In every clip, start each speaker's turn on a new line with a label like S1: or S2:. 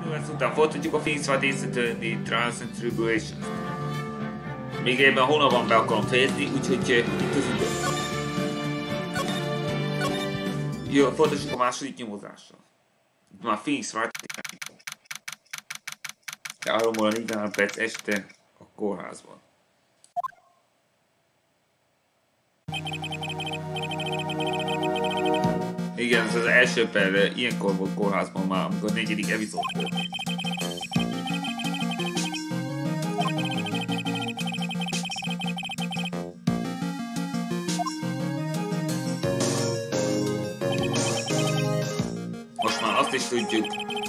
S1: Ezután folytatjuk a Phoenix Wright Ace Attorney Trials and Tribulations. Még ebben a hónapban be akarom fejezni, úgyhogy itt az idő. Jó, folytassuk a második nyomozással. Itt már Phoenix Wright 3 óra 43 perc este a kórházban. Igen, ez az első per ilyenkor volt kórházban már, amikor a 4. epizód történt. Most már azt is tudjuk,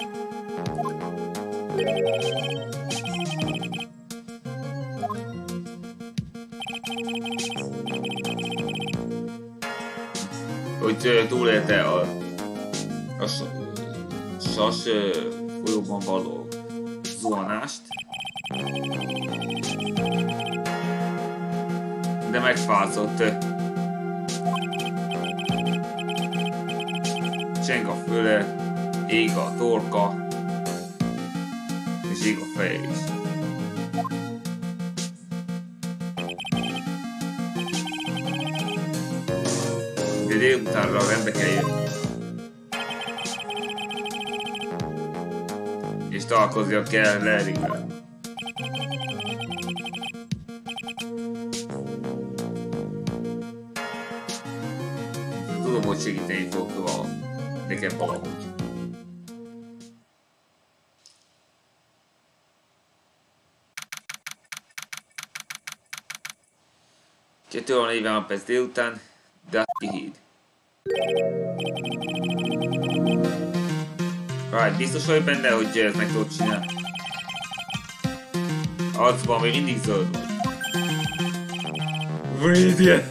S1: hogy túlélte a sas folyóban való zuhanást, de megfázott. Cseng a füle, ég a torka, és ég a feje is. De délutánra rendbe kell jönni. És találkoznia kell Larryvel. Tudom, hogy segíteni fog nekem valahogy. Kettő óra 40 perc délután, Dusty híd. Right, biztos vagy benne, hogy ezt meg tudod csinálni. Arcban még mindig zöld vagy. Védjen!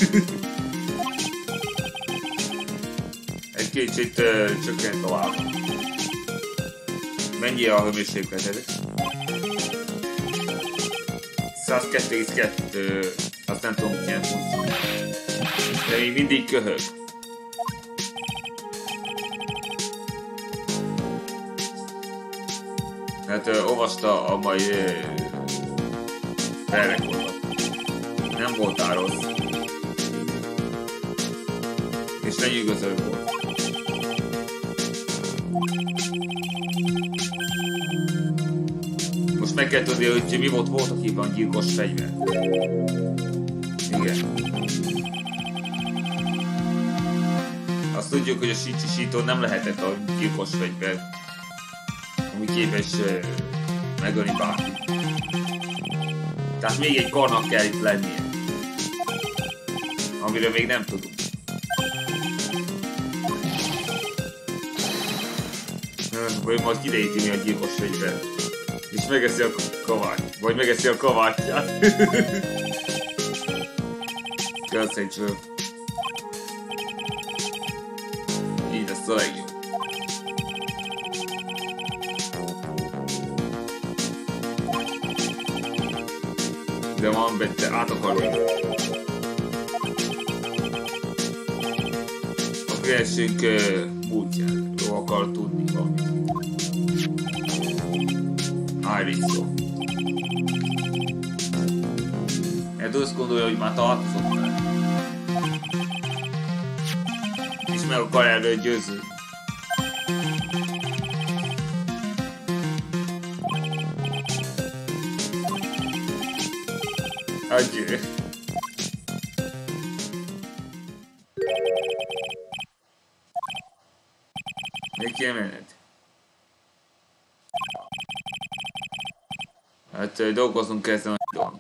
S1: Egy kicsit csökkent tovább. Mennyi a hőmérsékleted? 102,2. Azt nem tudom, milyen funkció. De még mindig köhög. Hát olvasta a mai felrekordot. Nem voltál rossz. És lenyűgöző volt. Most meg kell tudni, hogy mi volt voltaképpen gyilkos fegyver. Igen. Azt tudjuk, hogy a sícsisító nem lehetett a gyilkos fegyver, ami képes megölni bárki. Tehát még egy karnak kell itt lennie, amiről még nem tudunk. Vagy majd kideríti mi a gyilkos fegyver, és megeszi a kavát, vagy megeszi a kavátját. Köszönjük. Így lesz a legjobb. De van bette, át akar jönni. A keresünk múltjáról akar tudni valamit. Iris szó. Ed azt gondolja, hogy már találkozott vele. És meg akar erről győzni. Adjö. Még kell menned? Hát dolgozunk kell ezen a dolgon.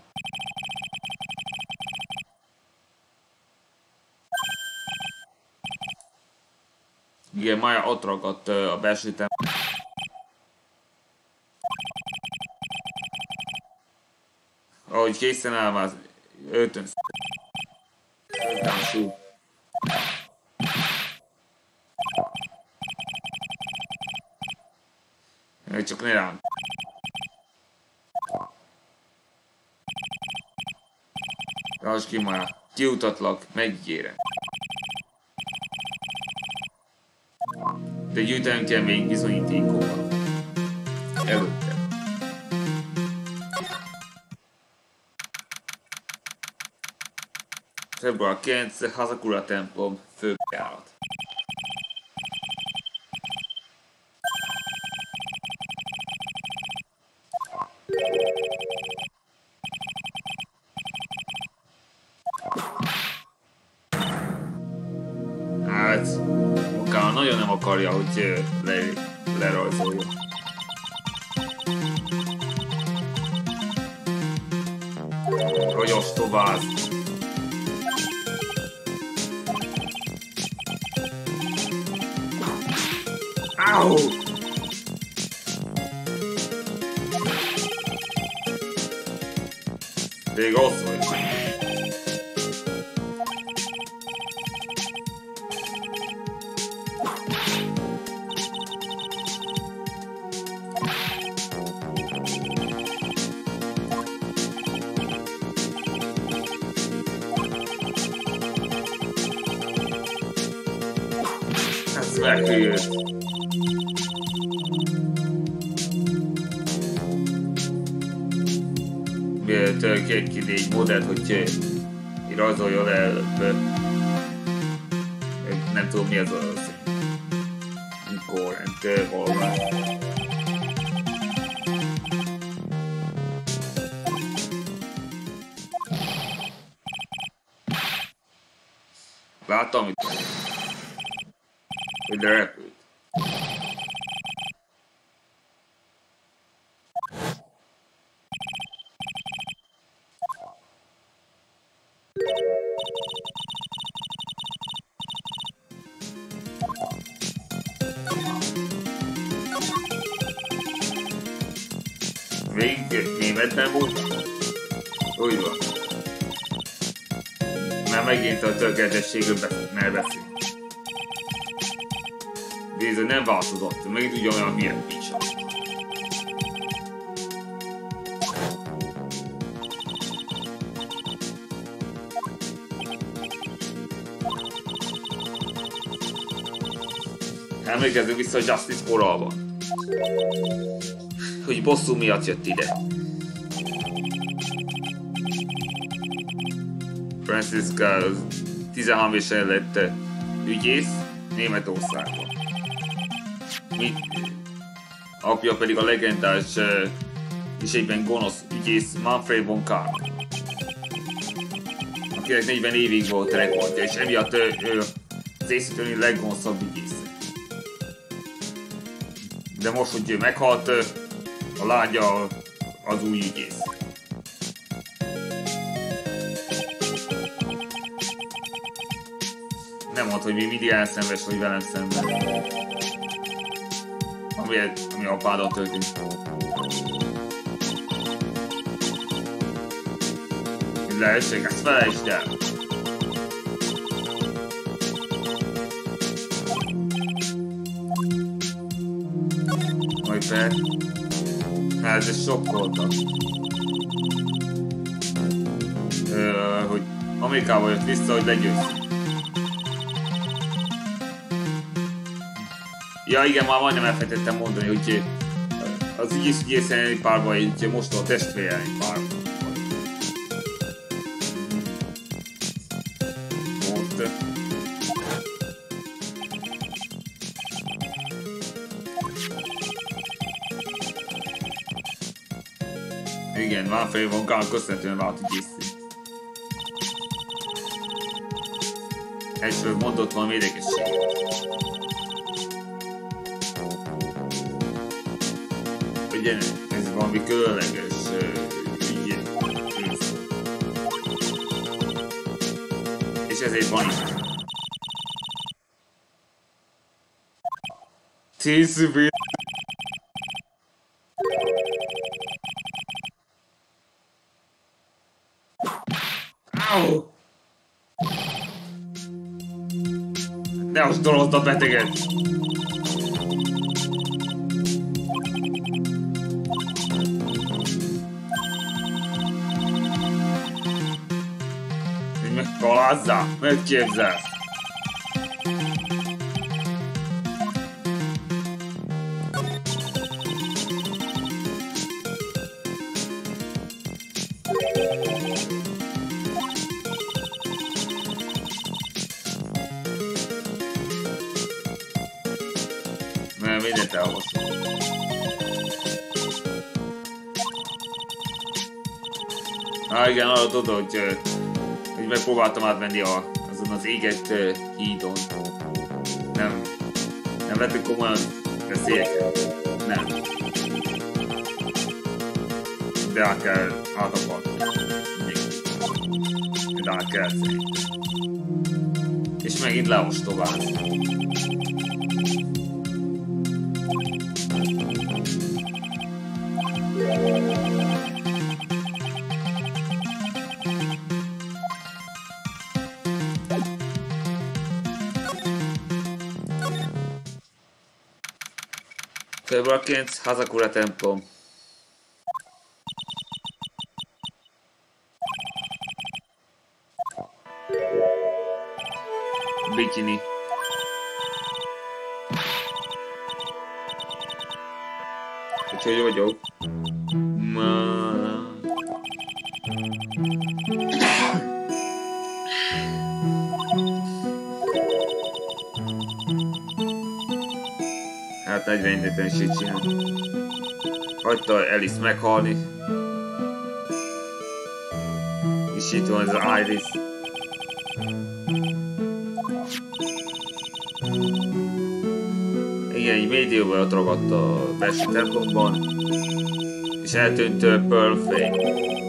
S1: Igen, Maya ott ragadt a belső templom. Ahogy készen áll már öltön. Csak ne rám. Lásd ki már, kiutatlak, megígérem. De gyűjtenem kell még bizonyítékokat. előtte. Február 9. Hazakura templom főjárat. Hát, Okána nagyon nem akarja, hogy lerajzolja. Hogy ostobáz. Áú! Még rossz vagy. Ez meghűlt. Mielőtt ki egy modellt, hogy rajzolja le előbb. Nem tudom mi az az. Mikor, valami. Láttam, hogy repült. Végig németben volt? Úgy van. Már megint a tökéletességről beszélünk. Bizony nem változott, megint ugyanolyan milyen picsa. Emlékezzünk vissza a Justice koralban. Hogy bosszú miatt jött ide. Franziska 13 évesen lett ügyész Németországban. Apja pedig a legendás és egyben gonosz ügyész Manfred von Karl, akinek 40 évig volt a rekordja, és emiatt az észteni leggonoszabb ügyész. De most, hogy meghalt, a lánya az új ügyész. Nem mondta, hogy még mindig elszenves, hogy velem szemben. Ami apádat történt. Lehesség, ezt felejtsd el! Majd fel... Hát ez sokkoltak. Hogy Amerikába jött vissza, hogy legyőzzük. Ja igen, már majdnem elfelejtettem mondani, hogy az ügyészen egy párban, így most a testvére egy párban. Most. Igen, Manfred von Karl köszönhetően vált ügyészi. Egyszer mondott valami érdekességet. Ugye, ez valami különleges ügy. És ezért van is. 10 szüvé. Áú! Ne azt dolozd a beteget! Megkalázzál! Megképzelsz! mindent elolvasok. Igen, arra tudod, hogy megpróbáltam átmenni azon az égett hídon. Nem vettük komolyan veszélyeket. Nem. De át kell átapadni. De át kell tenni. És megint leostobálni. Február 9, Hazakura templom. Bikini. Úgyhogy vagyok. Hát 40 indítelenséget csinál. Hagyta Alice meghalni. És itt van az Iris. Igen, egy médióban ott ragadt a belső templomban. És eltűnt Pearl Fane.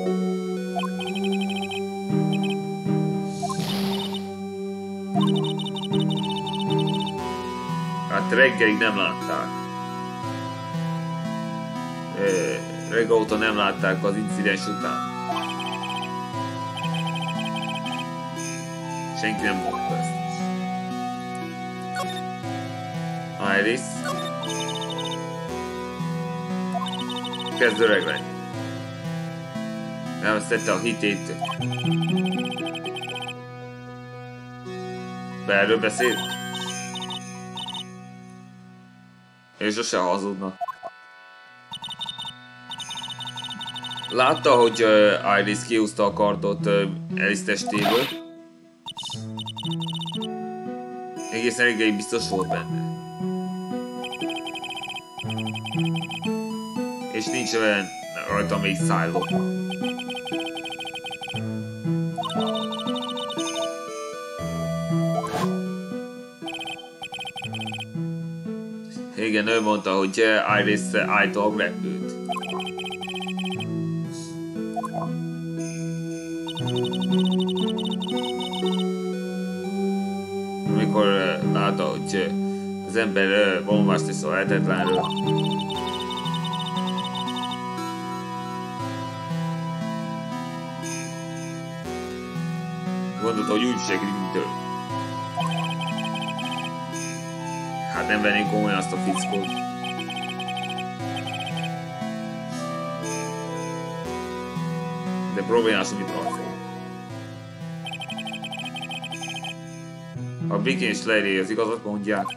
S1: Hát reggelig nem látták. Reggel óta nem látták az incidens után. Senki nem mondta ezt. Iris. Kezd öreg lenni. Elvesztette a hitét. Erről beszél? És sose hazudna. Látta, hogy Iris kihúzta a kardot Alice testéből. Egészen reggelig biztos volt benne. És nincs olyan rajta még szálló. Igen, ő mondta, hogy Iris állítólag repült. Amikor látta, hogy az ember valómást tesz a lehetetlenről. Gondolta, hogy úgy segít, mint ő. Hát nem vennénk komolyan azt a fickót. De problémás, amit rajta. A Vicky és Larry az igazat mondják.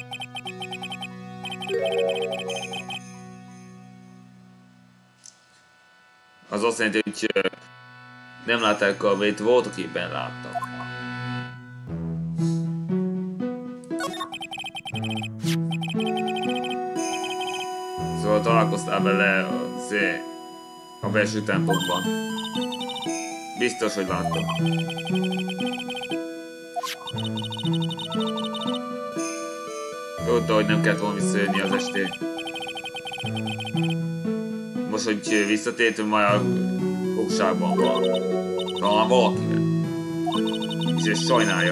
S1: Az azt jelenti, hogy nem látták, amit voltak éppen láttak. Szóval találkoztál vele a belső templomban. Biztos, hogy láttam. Tudta, hogy nem kellett volna visszajönni az estén. Most, hogy visszatért, majd a fogságban van. Talán valakivel. És ezt sajnálja.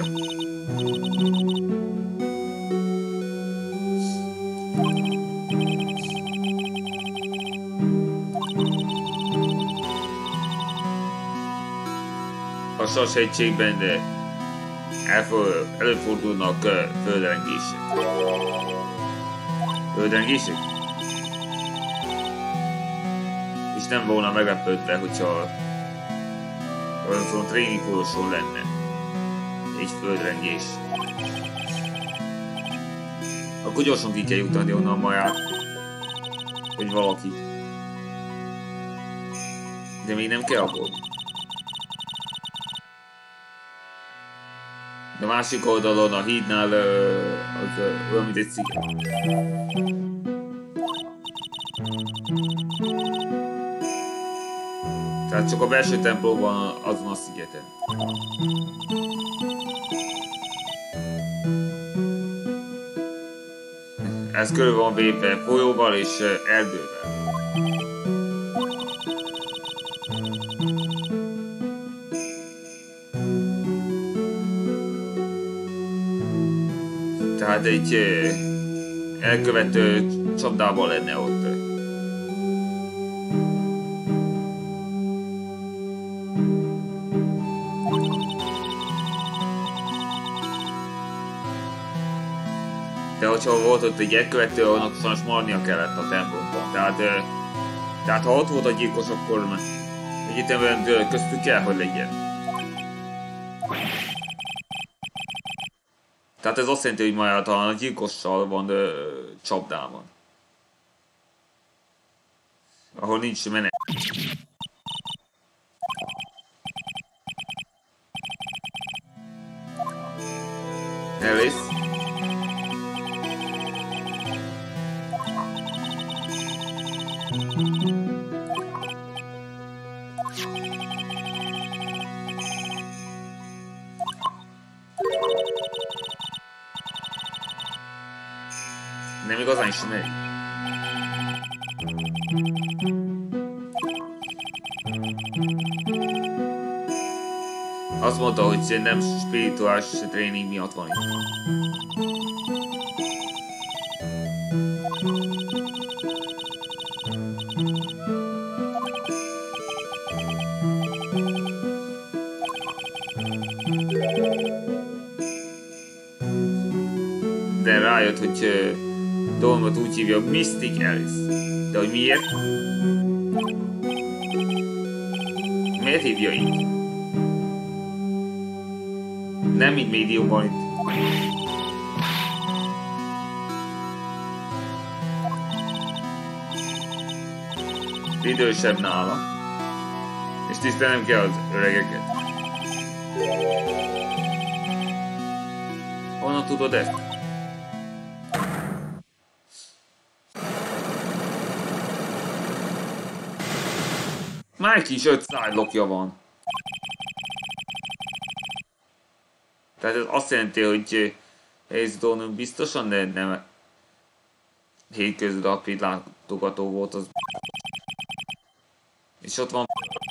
S1: A Sas-hegységben előfordulnak földrengések. Földrengések? És nem volna meglepődve, hogyha olyan tréningfúroson lenne egy földrengés. Akkor gyorsan ki kell jutni onnan maját, hogy valaki. De még nem kell aggódni. De a másik oldalon a hídnál az olyan, mint egy sziget. Tehát csak a belső templom van azon a szigeten. Ez körül van véve folyóval és erdővel. Tehát egy elkövető csapdában lenne ott. De hogyha volt ott egy elkövető, annak sajnos maradnia kellett a templomban. Tehát ha ott volt a gyilkos, akkor egyetemben köztük kell, hogy legyen. Tehát ez azt jelenti, hogy majd talán a gyilkossal van csapdában. Ahol nincs menet. Alice? Nem igazán ismeri. Azt mondta, hogy nem spirituális tréning miatt van itt. De rájött, hogy Dawnot úgy hívja Mystic Alice. De hogy miért? Miért hívja így? Nem mint médiumban itt. Idősebb nála. És tisztelnem kell az öregeket. Honnan tudod ezt? Mike is 5 sidelockja van. Tehát ez azt jelenti, hogy Dawn biztosan nem hétköznapi látogató volt az. És ott van.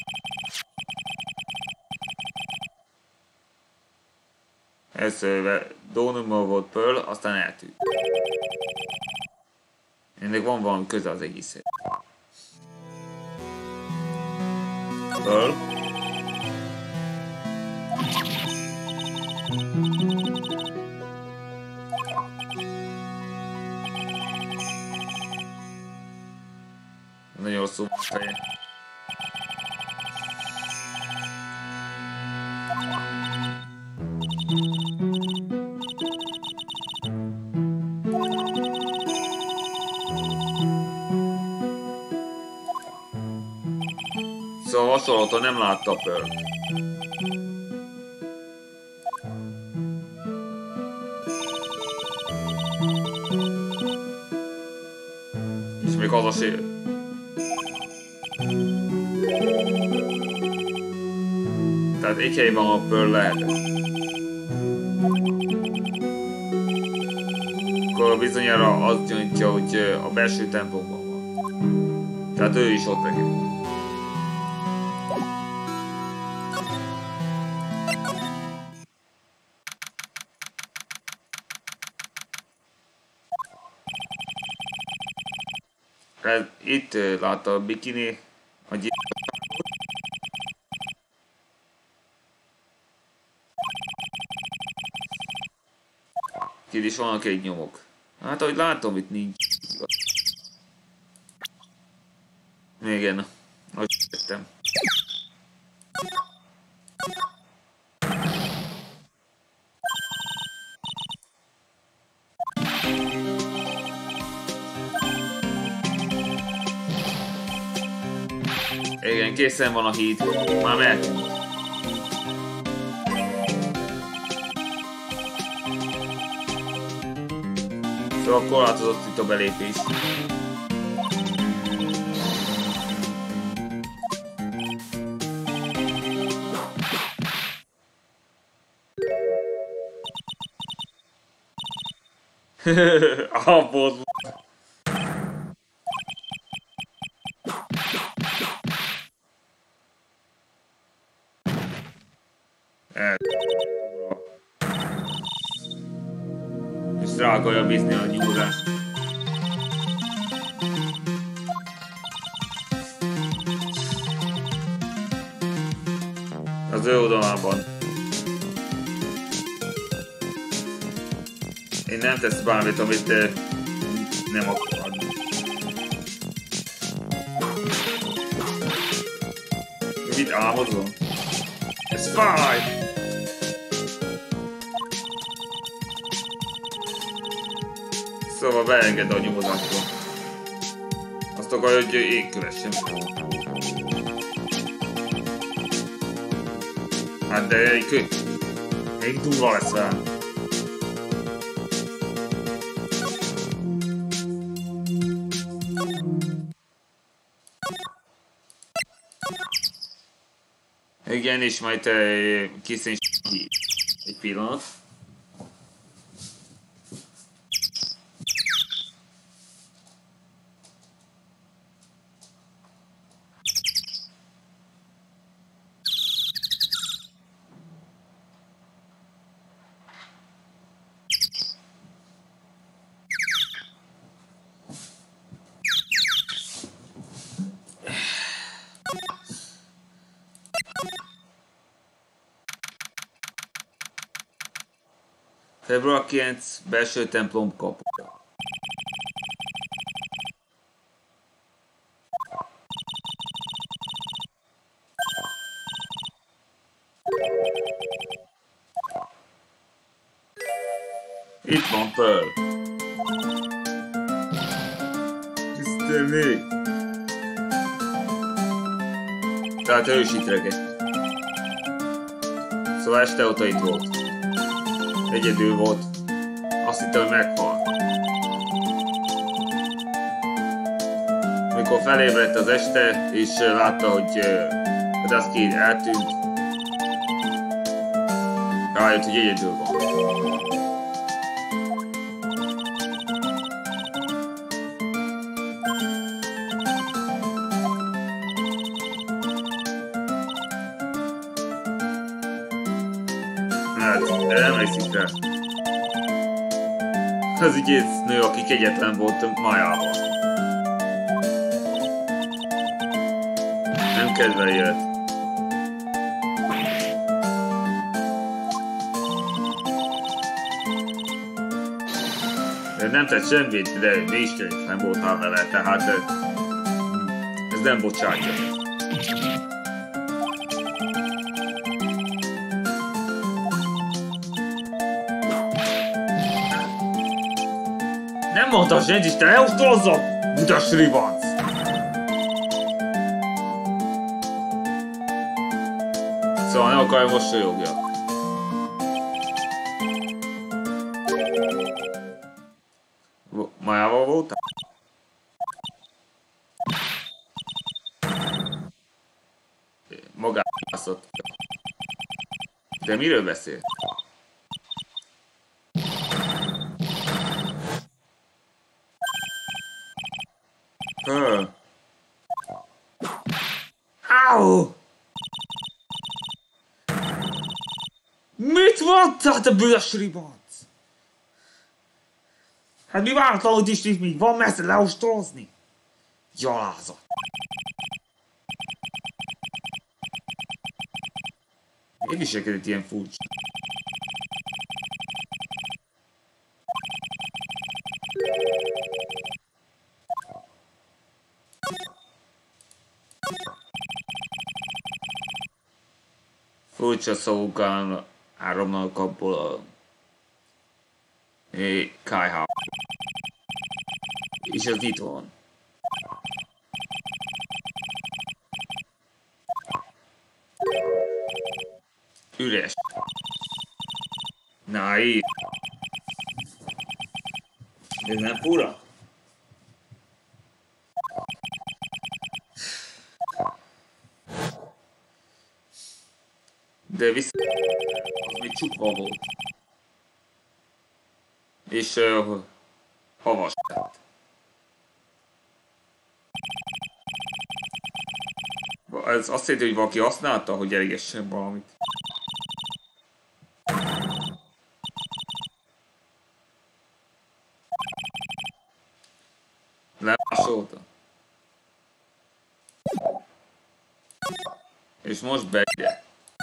S1: Ez Dawnmal volt Pearl, aztán eltűnt. Ennek van valami köze az egészet. Pearl. Nagyon rosszul feje. Szóval hasonlóan nem látta Pearl. És még az a sér. Tehát egy helyben a Pearl lehetett. Akkor bizonyára azt gyanítja, hogy a belső templomban van. Tehát ő is ott neki. Itt látta a bikini, a itt is vannak egy nyomok. Hát ahogy látom, itt nincs. Igen, ahogy tettem. Igen, készen van a híd. Már mehetünk. Szóval korlátozott itt a belépés. Abból. És rá akarja bízni a nyúlást. Az ő oldalában. Én nem tesz bármit, amit nem akar adni. Mit álmodom? Ez fáj! Szóval beenged a nyomozásba. Azt akarja, hogy én kövessem. Hát de még durva lesz velem. Igen, és majd készíts ki egy pillanat. Február 9 belső templom kapuja. Itt van Pearl. Istené! Tehát ő is itt regett. Szóval este óta itt volt. Egyedül volt. Azt hittem, hogy meghal. Amikor felébredt az este, és látta, hogy a Dusky eltűnt, rájött, hogy egyedül van. Emlékszik rá. Az ügyésznő, aki kegyetlen volt Májával. Nem kedvel jött. Nem tett semmit, de mégis nem voltál vele, tehát ez nem bocsátja. Nem mondta senki, te elostorozzad, budas ribanc! Szóval nem akarja mosolyogjak. Májával voltál? Magászott. De miről beszél? Au! Mit mondtál, te büdös ribanc? Hát mi váratlanul is még van messze leostorozni? Gyalázat! Én viselkedett ilyen furcsa. Furcsa szavukán áramlanak abból a kájhá. És ez itt van. Üres. Naív. Ez nem fura? De vissza... az még csukva volt. És havas lett. Ez azt jelenti, hogy valaki használta, hogy elégessen valamit. Lemásolta. És most beide.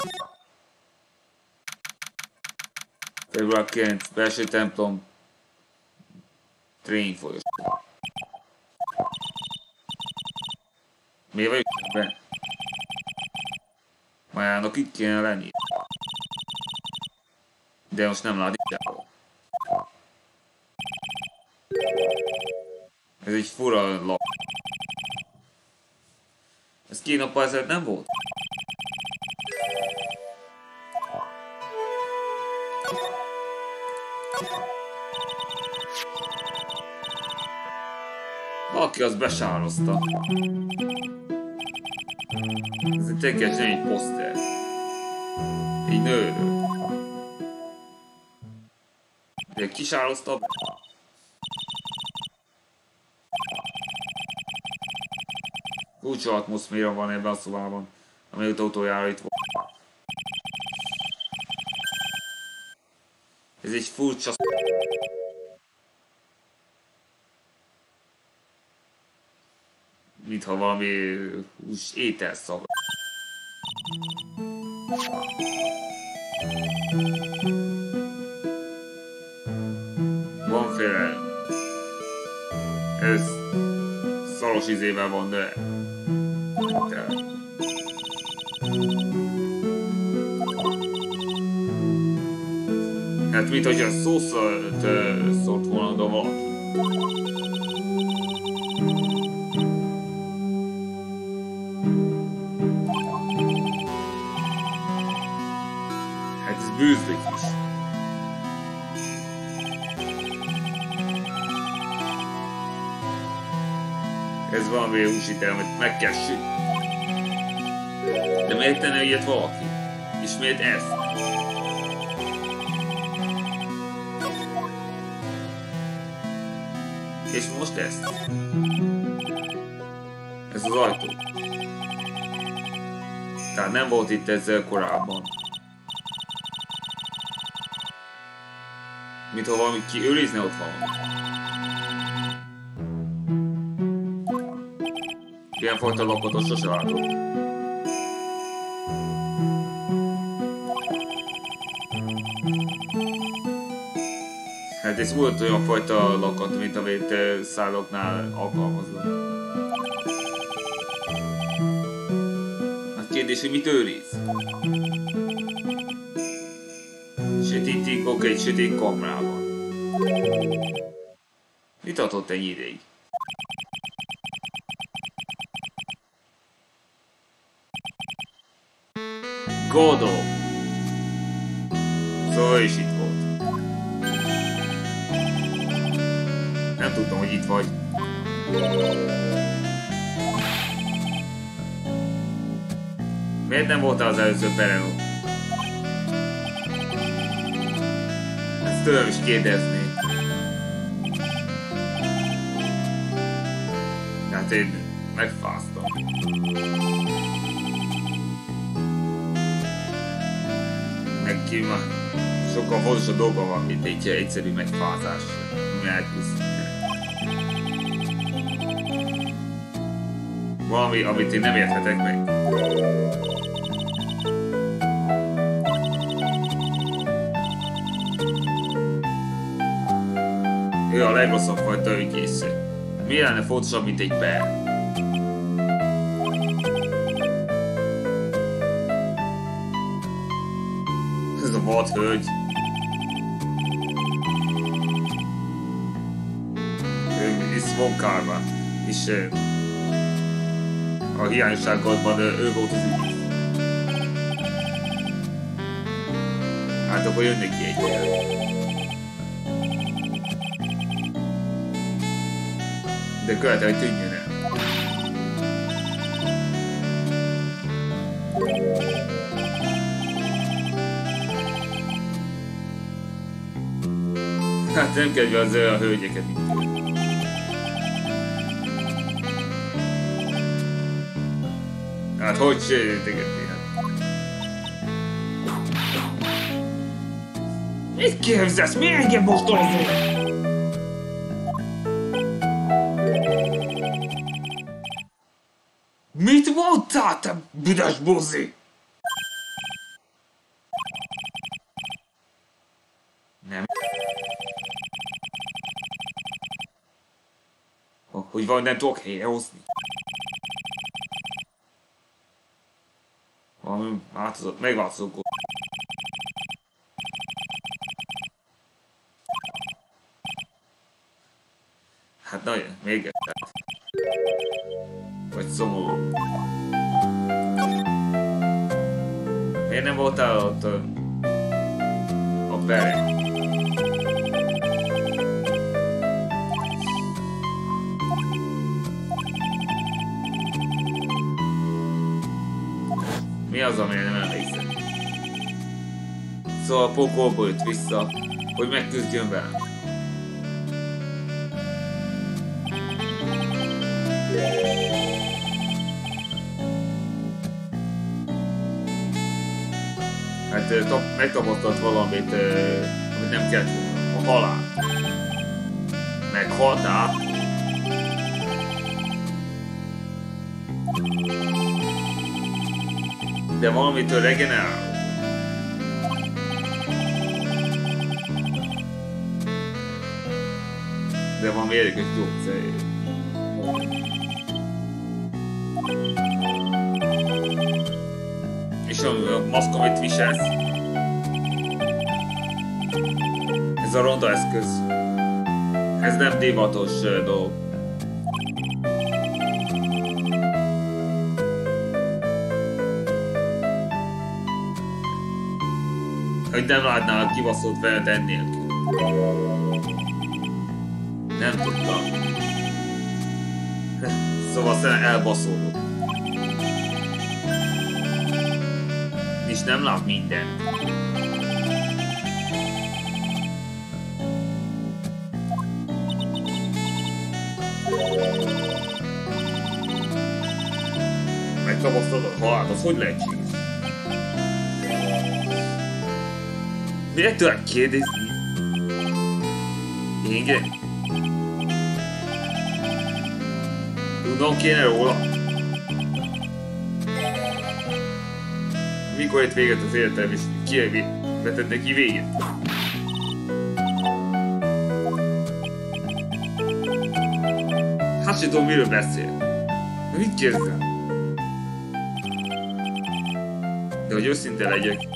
S1: Február 9. Belső templom. Train folyosó. Miért vagyok benne? Majának itt kéne lenni. De most nem lát itt el. Ez egy fura lap. Ez 2 nappal ezelőtt nem volt? Valaki azt besározta. Ez egy teljesen egy poszter. Egy nőről. De kisározta be. Furcsa atmoszféra van ebben a szobában, amelyet utoljára itt volt. Ez egy furcsa... mintha valami ételszav. Van féle... ez... szaros izével van, de... hát mint hogyha szószalt szólt volna a valaki. Hát ez bűzlik is. Ez valami húsítel, amit meg kell sütni. De miért tenne ilyet valaki? És miért ezt? És most ezt? Ez az ajtó. Tehát nem volt itt ezzel korábban. Mintha valami kiőrizne ott valami. Ilyenfajta lakotot sose látok. Hát ez volt olyan fajta lakat, mint amit szállóknál alkalmaznak. A kérdés, hogy mit őriz? Sötét titkok egy sötét kamrában. Mit adott ennyi ideig? Godó! Szóval is itt volt. Nem tudtam, hogy itt vagy. Miért nem voltál az előző perenon? Ezt tőlem is kérdezni. Hát én megfáztam. Neki már sokkal fontosabb dolga van, mint egy egyszerű megfázás. Valami, amit én nem érthetek meg. Ő a legrosszabb fajta ügyésze. Mi lenne fontosabb, mint egy per? Ez a vadhölgy. Ő is von Karma. És a hiányosságodban ő volt az ügyész. Hát akkor jön neki egy. De követel, hogy tűnjön el. Hát nem kedve az a hölgyeket itt. Hát hogy sérültegetni, hát. Mit képzelsz? Mi engem bosztolzol? Mit mondtál, te büdös buzi? Nem. Hogy van, nem tudok helyrehozni. Valami változott, megváltozott. Hát nagyon, még egy. Vagy szomorú. Miért nem voltál ott a bere? Mi az, amire nem emlékszem? Szóval a pokolból jött vissza, hogy megküzdjön velem. Hát megtapasztalt valamit, amit nem kellett volna. A halál. Meghaltál? De valamitől regenerál. De valami érdekes gyógyszer. És a maszk, amit viselsz, ez a ronda eszköz. Ez nem divatos dolog. Hogy nem látnál a kibaszott veled ennélkül. Nem tudtam. Szóval szerintem elbaszódok. És nem lát mindent. Megtapasztalod a halált, az hogy lehetséges? Miért tudod kérdezni? Igen? Tudnom kéne róla? Mikor ért véget az életem, és vetett neki véget? Hát sem tudom, miről beszél. Mit kérdezem? De hogy őszinte legyek.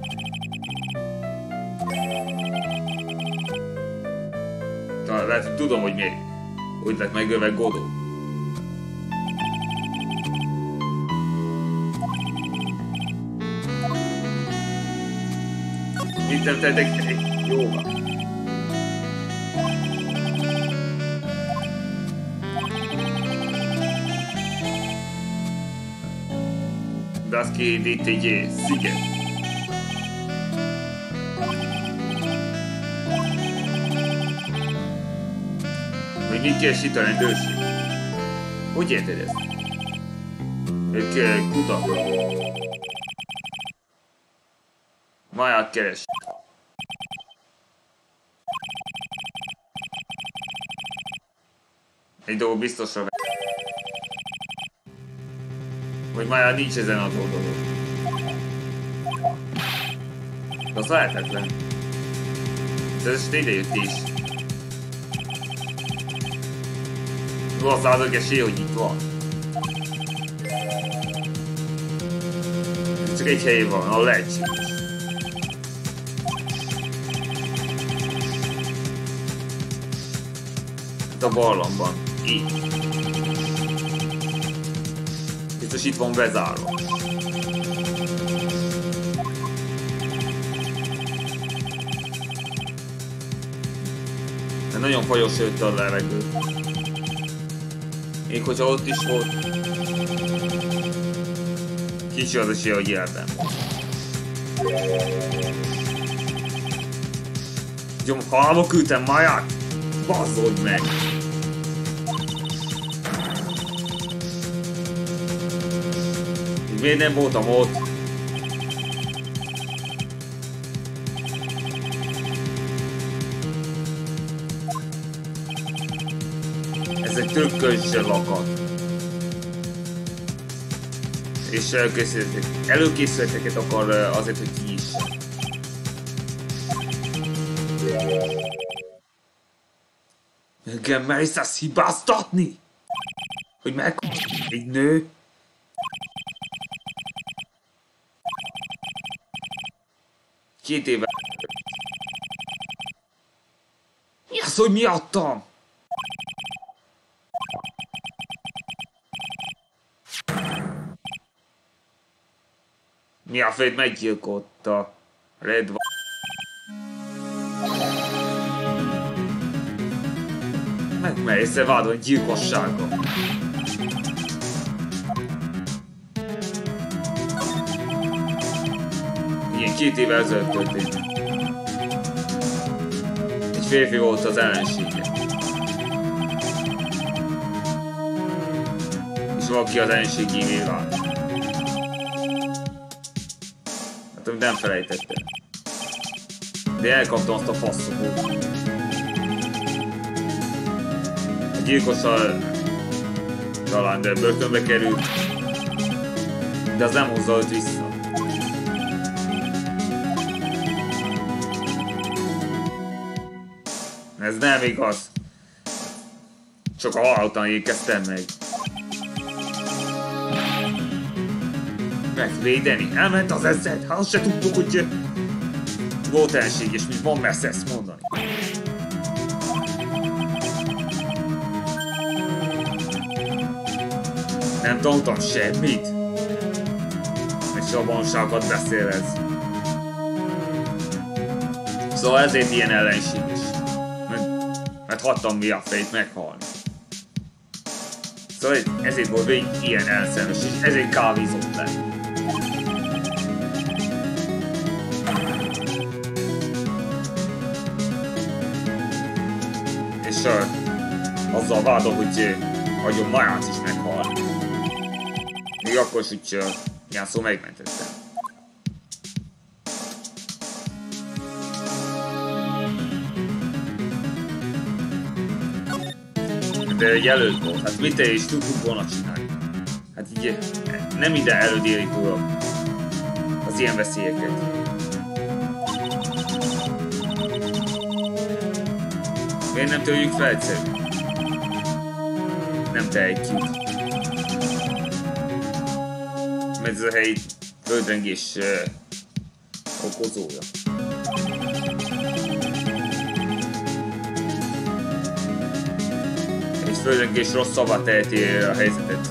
S1: Talán lehet, hogy tudom, hogy miért. Úgy lett megölve Godot. Mit nem tettek? Jó van. Dusky DTG sziget. Még mit keresít a rendőrség? Hogy érted ezt? Ők kutak. Máját keres. Egy dolog biztosra vett. Hogy már nincs ezen az oldalon. De az lehetetlen. De ez ide jött is. Az áldog esély, hogy itt van. Csak egy hely van, ahol lehetséges. Itt a barlangban. Így. Biztos itt van bezárva. De nagyon fajos jött a levegő. Még hogyha ott is volt. Kicsi az esélye, hogy életben. Halva küldtem Maját! Bazzolj meg! Miért nem voltam ott? Ez egy trükkös lakat. És előkészületeket akar azért, hogy ki is. Engem mersz hibáztatni? Hogy meg... egy nő? Két éve... Mi az, hogy miattam? Mi a fét meggyilkolta? Red van. Megmersz vádolni gyilkossággal. Igen, 2 évvel ezelőtt történt. Egy férfi volt az ellensége. És valaki az ellenségévé vált. Hát amit nem felejtettem. De elkaptam azt a faszokot. A gyilkossal talán de börtönbe került. De az nem hozza őt vissza. Ez nem igaz. Csak a halál után érkeztem meg. Megvédeni? Elment az eszed? Hát azt se tudtuk, hogy volt ellenség, és mit van messze ezt mondani. Nem tanultam semmit. Egy sabanságokat beszélez. Szóval ezért ilyen ellenség is. Mert hagytam mi a fejét meghalni. Szóval ezért volt végig ilyen elszenves, és ezért kávézott le. És azzal vádol, hogy hagyom Maját is meghalni. Még akkor is úgy ilyen szó megmentettem. De jelölt volt, hát mit is tudtuk volna csinálni. Hát így nem ide elődélik uram az ilyen veszélyeket. Miért nem tőljük fel egyszerű? Nem tehetjük. Mert ez a helyi földrengés okozója. És földrengés rosszabbá teheti a helyzetet.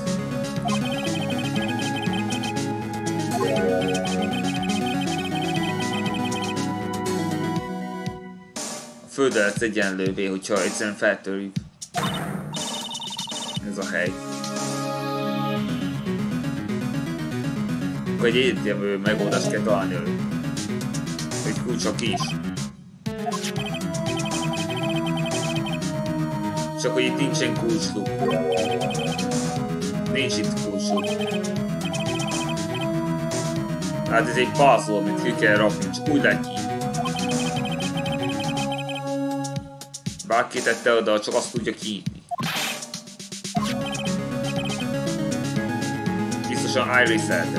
S1: A földdel lesz egyenlővé, hogyha egyszerűen feltörjük. Ez a hely. Akkor egy egyértelmű megoldást kell találni elő. Egy kulcsa ki is. Csak hogy itt nincsen kulcsluk. Nincs itt kulcsluk. Hát ez egy puzzle, amit ki kell rakni, csak úgy lehet ki. Bárki tette oda, csak azt tudja kinyitni. Biztosan Iris-eltek.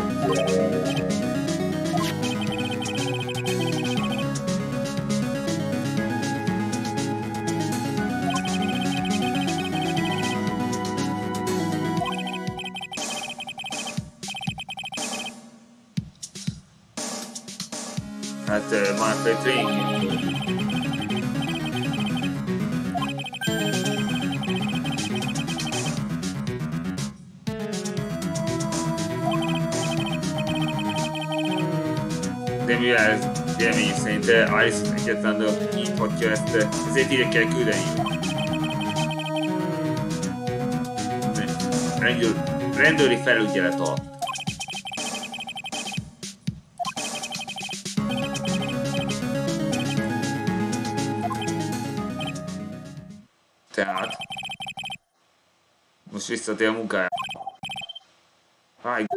S1: Hát már tréning. De mivel véleményem szerint Iris egyetlen nyithatja ezt, ezért ide kell küldeni. rendőri felügyelet alatt. Tehát most visszatér a munkájára. Háj.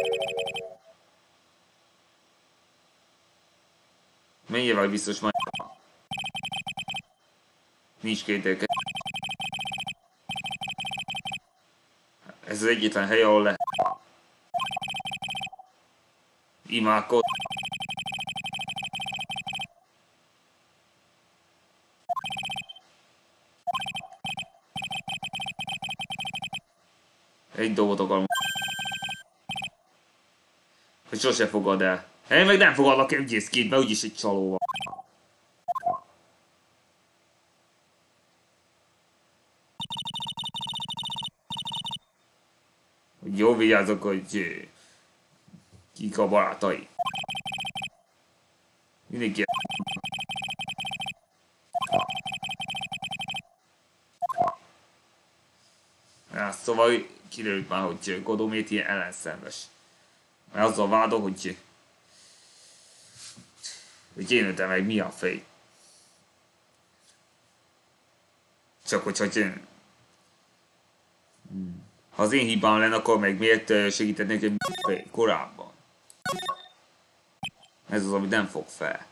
S1: Menjél biztos már. Nincs kételkedés. Ez az egyetlen hely, ahol lehet. Imádkod. Egy dolgot akarom. Hogy sose fogad el. Én meg nem fogadlak el ügyészként, mert úgyis egy csaló van. Jó vigyázok, hogy kik a barátai. Mindenki. Szóval kiderült már, hogy Godomét ilyen ellenszenves. Mert azzal vádol, hogy én ötem meg mi a fej. Csak hogy ha az én hibám lenne, akkor meg miért segített nekem korábban? Ez az, amit nem fog fel.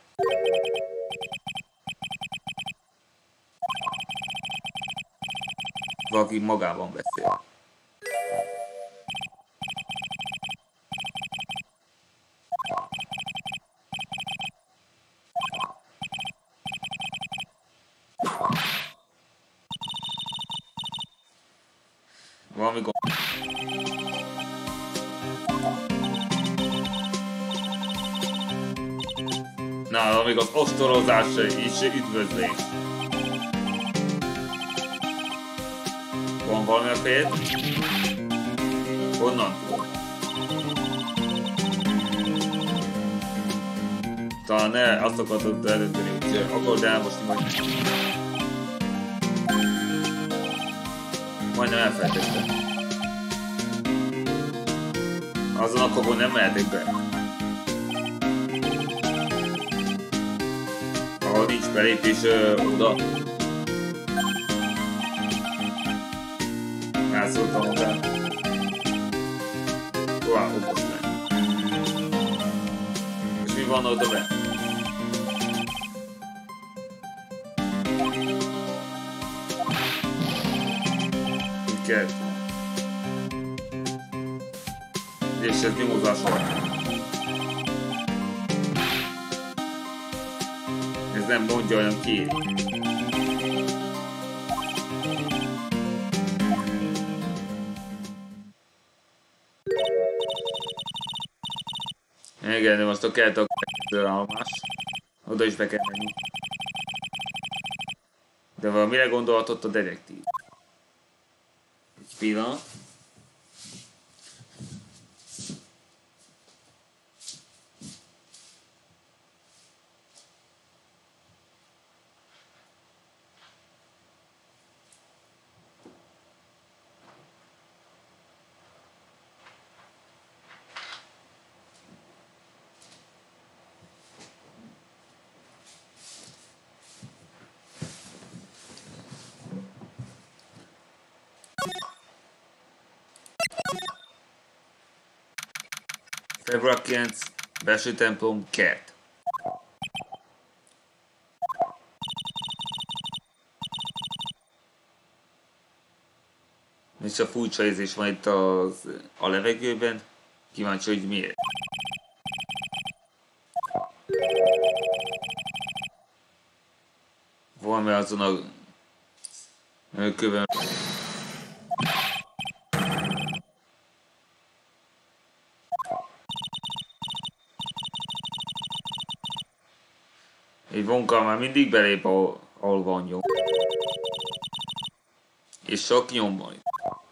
S1: Valaki magában beszél. Valami gond. Na, még az ostorozás is üdvözlés. Van valami a fejed? Honnan tudod? Talán ne, azt akartad eldönteni, hogy akarod elmosni majd. Majdnem elfelejtettem. Azon a kapon nem mehetek be. Ahol nincs belépés oda. Elszóltam oda. Wow, okos meg. És mi van oda be? Kell. És ez nyomozás van. Ez nem mondja, olyan kéri. Igen, de most a kelt a állomás. Oda is be kell menni. De valamire gondolhatott a detektív? Egy pillanat. Február 9, belső templom, kert. És a furcsa érzés van itt a levegőben. Kíváncsi, hogy miért. Valami azon a kövön. Egy vonka már mindig belép, ahol van nyom. És sok nyom van.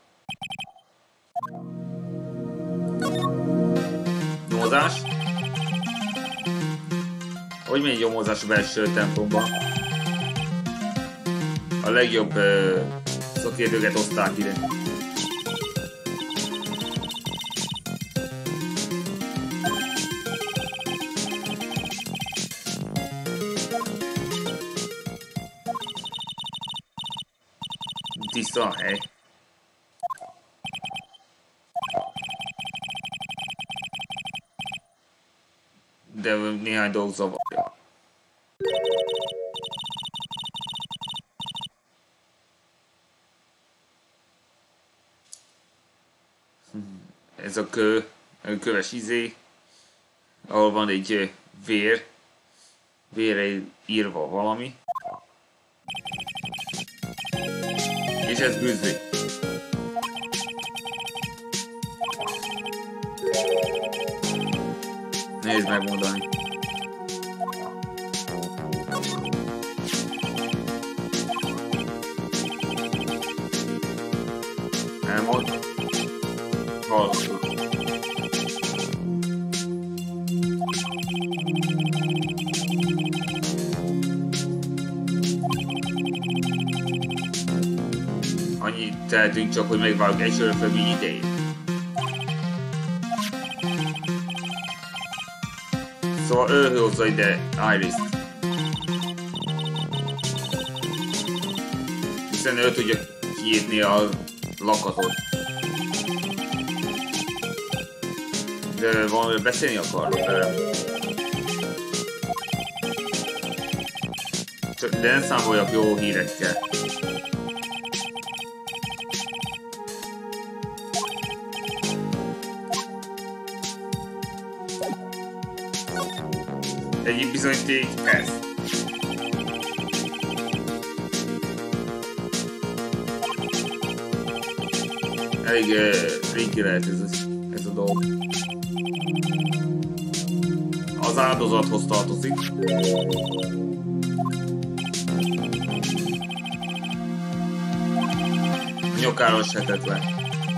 S1: Nyomozás? Hogy megy nyomozás a belső templomban? A legjobb szakértőket oszták ide. tiszta a hely. De néhány dolog zavarja. Ez a köves izé, ahol van egy vérre írva valami. És ez bűzli. Nehéz megmondani. Elmond. Hallottuk. Annyit tehetünk csak, hogy megvárjuk egy sörfölmény idejét. Szóval ő hozza ide Iris-t. Hiszen ő tudja kiírni a lakatot. De valamivel beszélni akar velem. De nem számoljak jó hírekkel. Egyik bizonyíték ez. Elég régi lehet ez a dolog. Az áldozathoz tartozik. Nyokáról setetlen.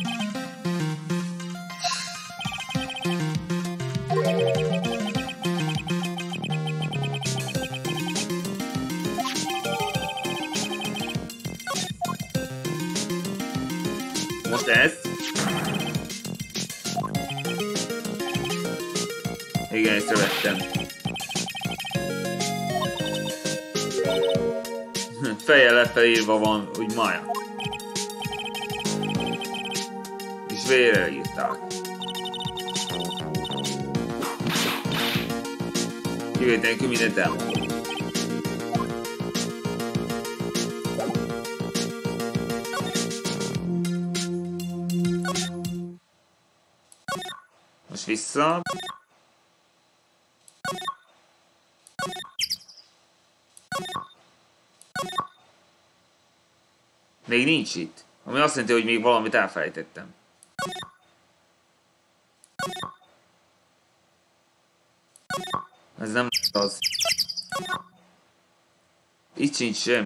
S1: Most ez. Igen, észrevettem. Fejjel lefelé írva van, hogy Maya. És vérrel írták. Kivétel nélkül mindent elmondom. Most vissza. Még nincs itt. Ami azt jelenti, hogy még valamit elfelejtettem. Ez nem az. Itt sincs sem.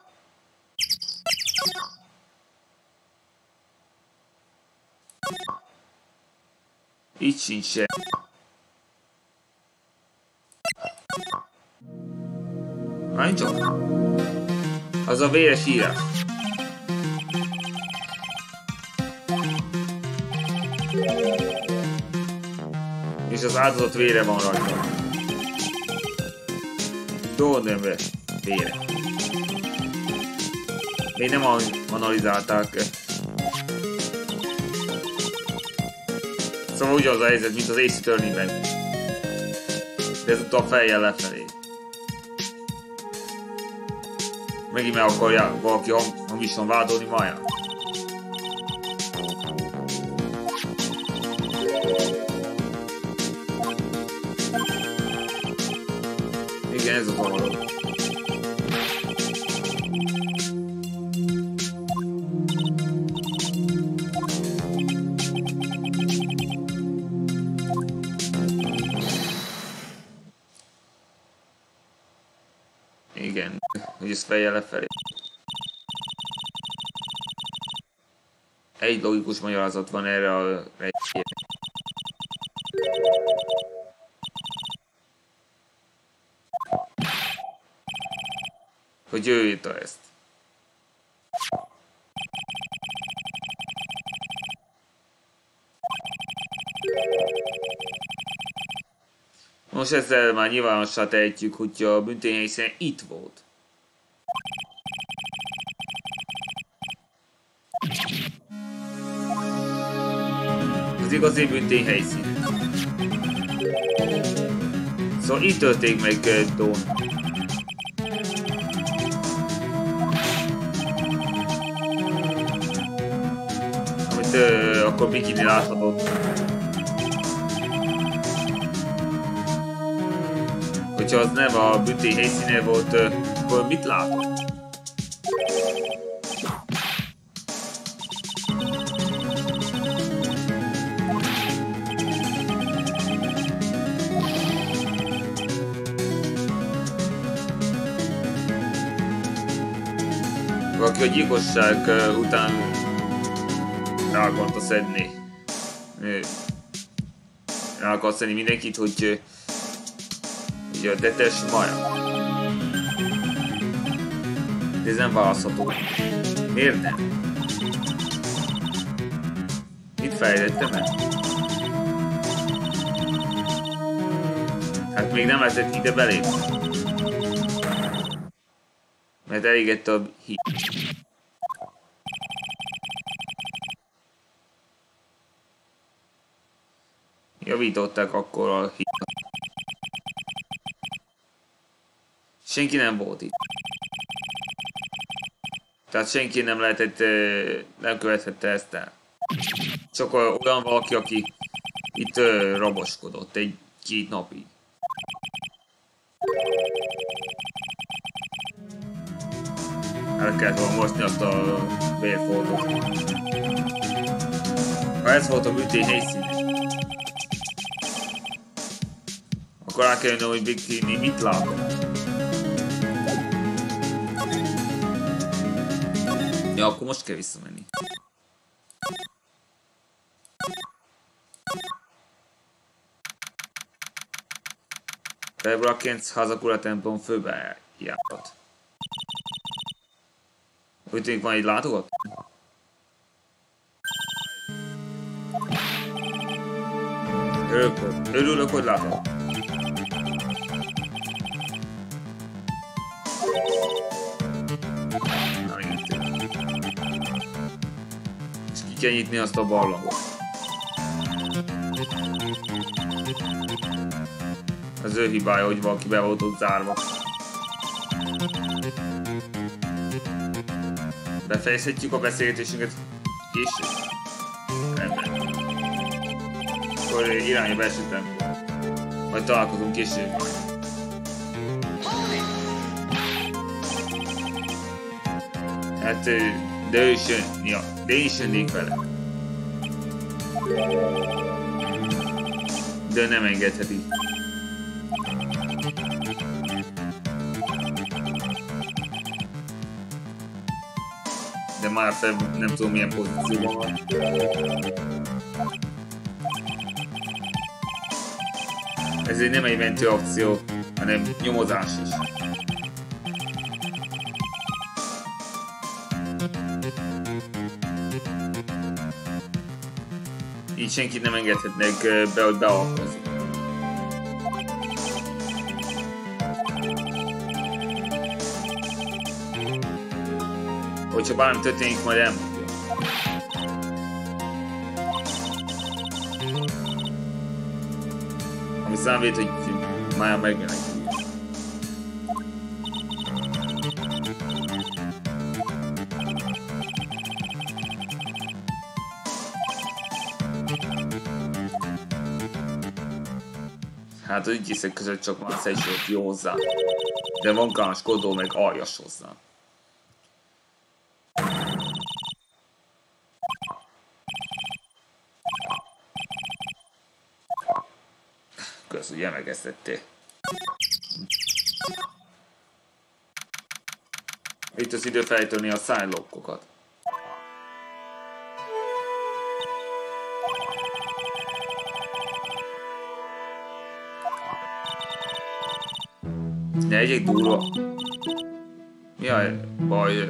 S1: Itt sincs sem. Nincs ott. Az a véres írás. És az áldozat vére van rajta. Dolnemre vére. Még nem analizálták. Szóval ugyanaz a helyzet, mint az Ace Attorney-ben. De ezúttal fejjel lefelé. Megint meg akarja valaki hangisan vádolni Maya. Igen, ez a dolog. Igen, hogy ez fejjel lefelé. Egy logikus magyarázat van erre a rejtjére. Hogy ő írta ezt. Most ezzel már nyilvánossá tehetjük, hogy a büntény hiszen itt volt. Az igazi büntény helyszín. Szóval itt történik meg Dawn. Amit akkor Bikini láthatott. Hogyha az nem a büntény helyszíne volt, akkor mit látott? Valaki a gyilkosság után rá akarta szedni. Rá akart szedni mindenkit, hogy a tetes maja. Ez nem választható. Miért nem? Mit fejlettem el? Hát még nem lehetett ide belépni. Mert elégett a híd. Javították akkor a híd. Senki nem volt itt. Tehát senki nem lehetett, nem követhette ezt el. Csak olyan valaki, aki itt raboskodott egy-két napig. El kellett volna mosni azt a vérfoltot. Ha ez volt a büntény helyszíne, akkor rá kell jönnöm, hogy Bikini mit látott. Ja, akkor most kell visszamenni. Februárként Hazakura templom főbe járt. Úgy tűnik, van egy látogat? Örülök, hogy látom. Na, és ki kell nyitni azt a barlangot. Az ő hibája, hogy valaki be volt ott zárva. Befejezhetjük a beszélgetésünket később. Rendben. Akkor irány a belső templom. Majd találkozunk később. Hát, de ő is jön, ja, de én is jönnék vele. De nem engedheti. De már nem tudom milyen pozícióban van. Ez nem egy mentő akció, hanem nyomozás is. Így senkit nem engedhetnek be, hogy beavatkozni. Hogyha bármi történik, majd elmondja. Ami számít, hogy már megjelenünk. Hát az ügyészek között csak már egy volt jó hozzá. De van kámskodó, meg aljas hozzá. Kösz, hogy emegeztettél. Itt az idő fejtölni a szájlokkokat. Ne egyik durva. Mi a baj?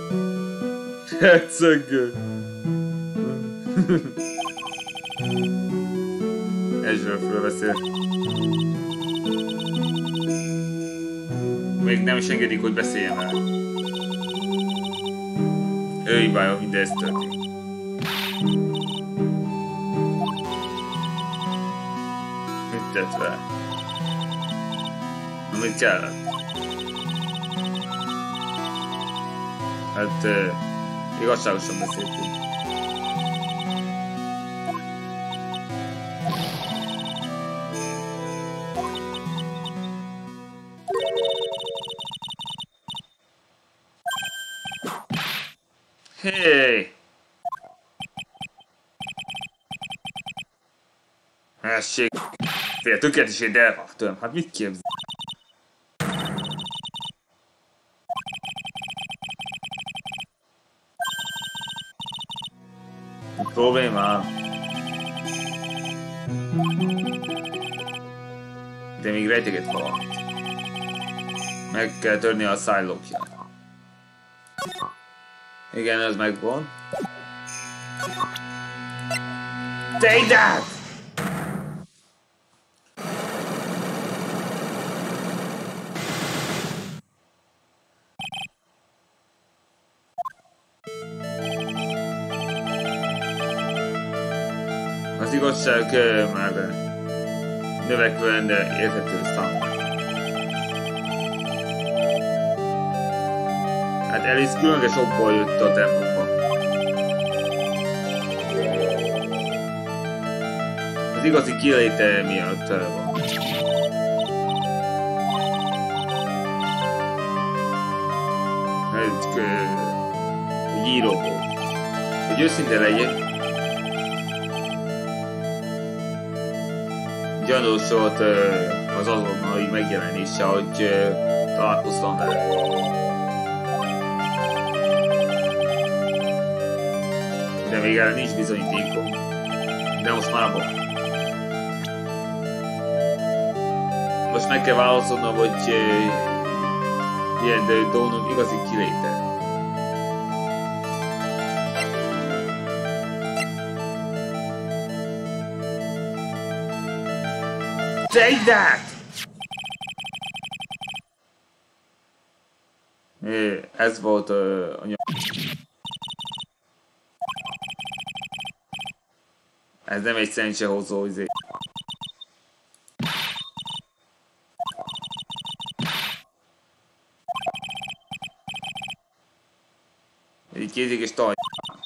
S1: Herceg. Ezről fölveszél. Még nem is engedik, hogy beszéljen el. Ő hibája, mindez történik. Mit tett vele? Amit kellett? Hát igazságosan beszéltünk. Hey! Hesség! Fél tökéletesét elvártam. Hát mit képzel? Problémám. De még rejteget valamit. Meg kell törni a szájlókját. Igen, ez megvan. Take that! Az igazság már növekvően, de érthető számomra. Hát Alice különleges okból jött a templomba. Az igazi kiléte miatt van. Hogy író volt. Hogy őszinte legyek, gyanús volt az azonnali megjelenése, hogy találkoztam vele. De még erre nincs bizonyítékom. De most már van. Most meg kell válaszolnom, hogy ilyen Dawnok igazi kiléte. Take that! Ez volt a nyom. Ez nem egy szerencsehozó izé. Így kézik és tart.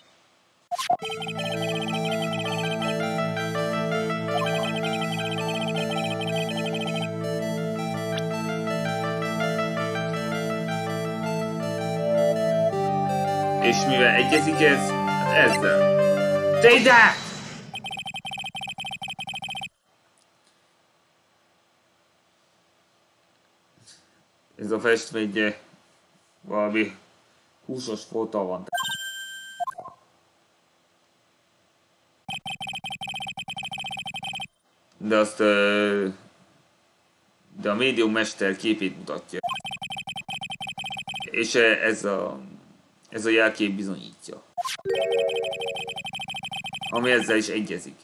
S1: És mivel egyezik ez, hát ezzel. Take that! Ez a festmény valami húsos fotó van. De azt de a médium mester képét mutatja. És ez a jelkép bizonyítja. Ami ezzel is egyezik.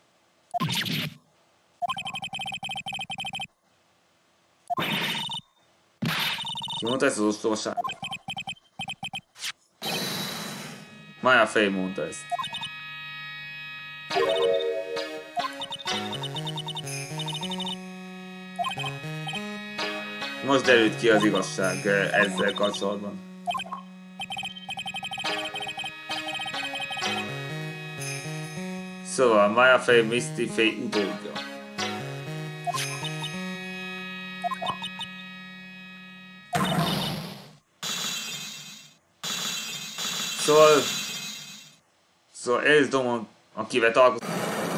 S1: Ki mondta ezt az ostobaságot? Maya Fey mondta ezt. Most derült ki az igazság ezzel kapcsolatban. Szóval Maya Fey Misty Fey utódja. Szóval Alice Dawn, akivel találkoztam.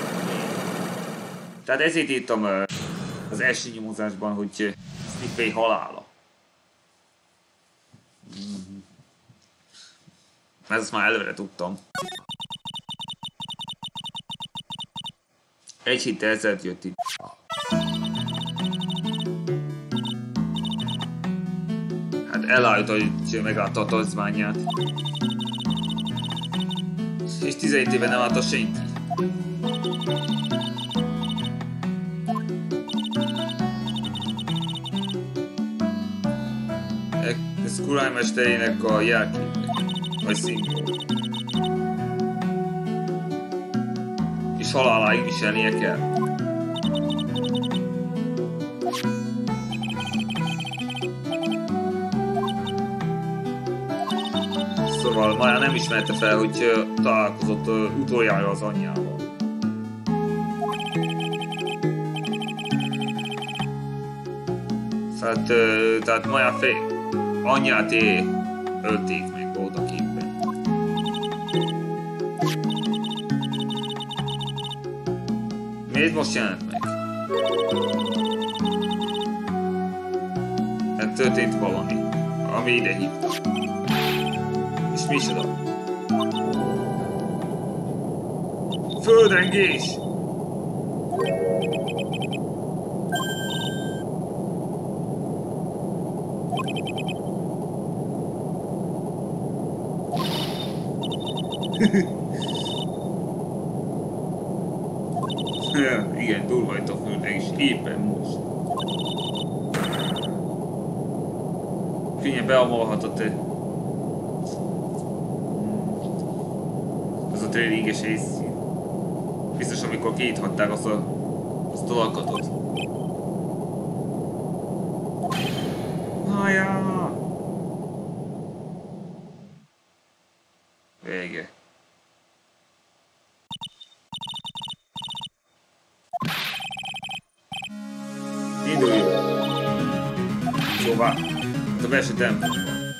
S1: Tehát ezért írtam az első nyomozásban, hogy Misty Fey halála. Ezt már előre tudtam. Egy héttel ezelőtt jött itt. Hát elállít, hogy megállta a taszmányát. És 17 éve nem állta senki. Kurálymesterének a jelképe, vagy szimbólum. És haláláig viselnie kell. Szóval Maya nem ismerte fel, hogy találkozott utoljára az anyjával. Tehát Maya anyját ölték meg voltak éppen. Miért most jelent meg? Hát történt valami, ami ide hívta. És micsoda? Földrengés! Igen, durva itt a földre is, éppen most. Könnyen beamalhatott az a tréninges részszín. Biztos, amikor kiíthatták azt a lakatot. Ajá! Vége. Induljunk! Szóval, a belső templomban.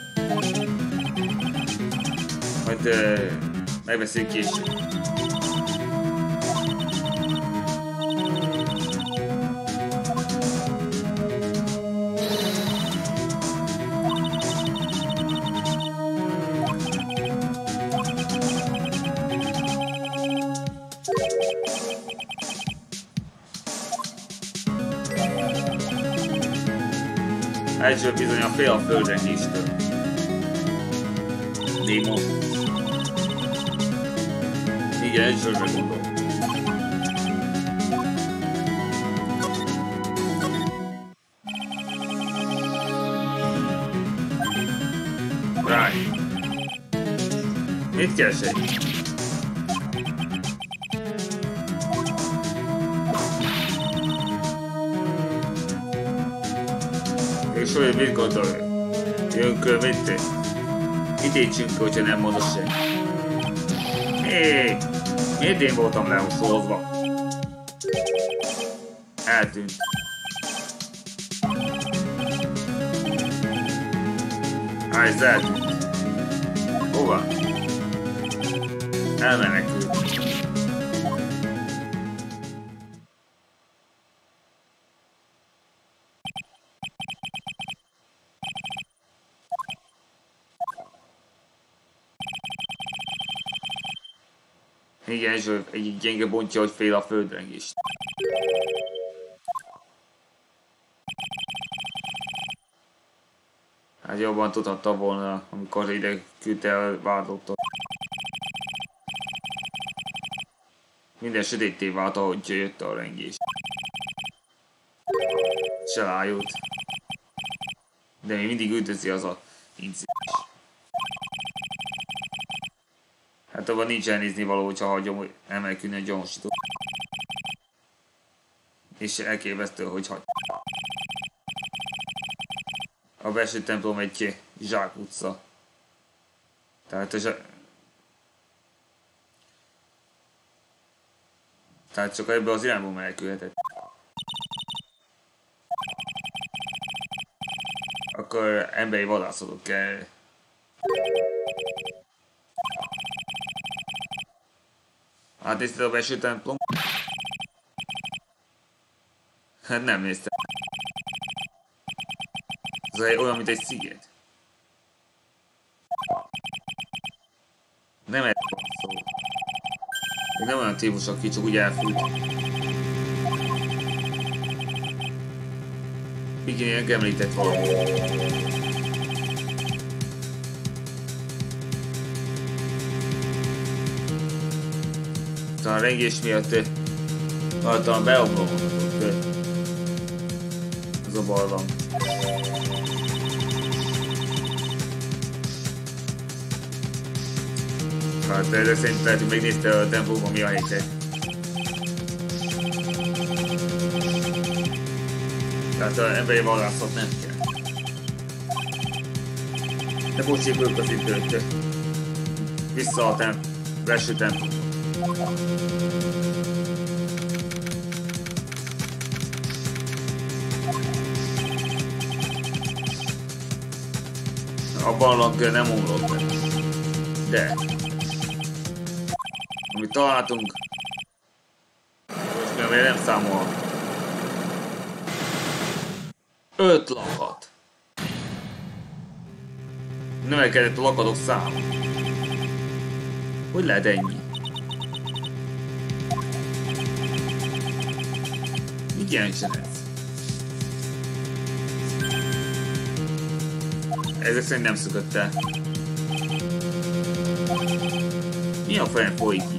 S1: Majd megbeszéljük később. Egyről bizony a fél a földrengéstől. Démon. Igen, egyről megmondom. Ráj! Mit keresek? És olyan mit gondolj? Jönk, mit étsünk, hogyha nem mondod sem? Hé! Miért én voltam lehosszolva? Eltűnt. Ez eltűnt. Hova? Elmenekült. Igen, és egyik gyenge bontja, hogy fél a földrengést. Hát jobban tudhatta volna, amikor ide küldte el vádlottat. Minden sötétté vált, ahogy jött a rengés. Se lájult. De még mindig üldözi az a incidens. Hát abban nincs elnézni való, hogyha hagyom, hogy emelkülni a gyorsítót. És elképesztő, hogy hagy. A belső templom egy zsákutca. Tehát csak ebbe az irányba menekülhetett. Akkor emberi vadászatok kell. Átnézted a belső templom? Hát nem néztem. Ez olyan, mint egy sziget. Nem egy szó. Még nem olyan típus, aki csak úgy elfűt. Igen, említett valami. Talán a rengés miatt talán beomlott az a barlang. Hát ezek szerint lehet, hogy megnézte a tempóban mi a helyzet. Tehát az emberi vadászat nem kell. De pocsékoljuk az időt. Vissza a belső tempóba. A barlang nem omlott meg. De amit találtunk, most mivel nem számol. 5 lakat. Növekedett a lakatok száma. Hogy lehet ennyi? Mit jelentsen ez? Ezek szerint nem szökött el. Mi a fejem folyik így?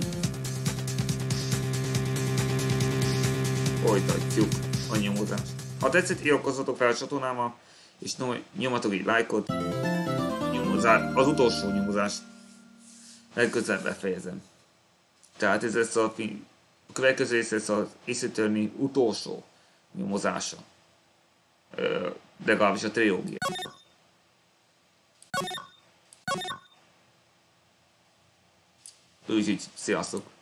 S1: Folytatjuk a nyomozást. Ha tetszett, iratkozzatok fel a csatornámmal, és nyomatok egy lájkot. Az utolsó nyomozást legközelebb befejezem. Tehát ez lesz a következő rész lesz az Ace Attorney utolsó nyomozása. Legalábbis a trilógia. Úgyhogy, sziasztok!